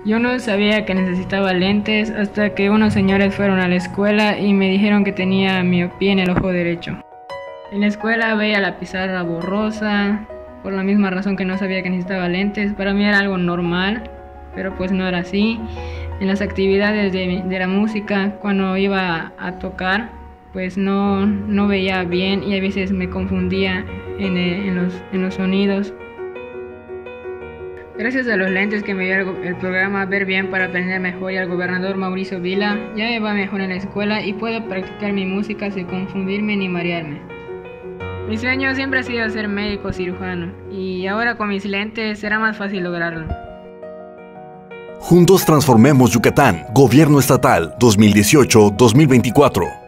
Yo no sabía que necesitaba lentes hasta que unos señores fueron a la escuela y me dijeron que tenía miopía en el ojo derecho. En la escuela veía la pizarra borrosa, por la misma razón que no sabía que necesitaba lentes. Para mí era algo normal, pero pues no era así. En las actividades de la música, cuando iba a tocar, pues no veía bien y a veces me confundía en los sonidos. Gracias a los lentes que me dio el programa Ver Bien para Aprender Mejor y al gobernador Mauricio Vila, ya me va mejor en la escuela y puedo practicar mi música sin confundirme ni marearme. Mi sueño siempre ha sido ser médico cirujano y ahora con mis lentes será más fácil lograrlo. Juntos transformemos Yucatán. Gobierno Estatal 2018-2024.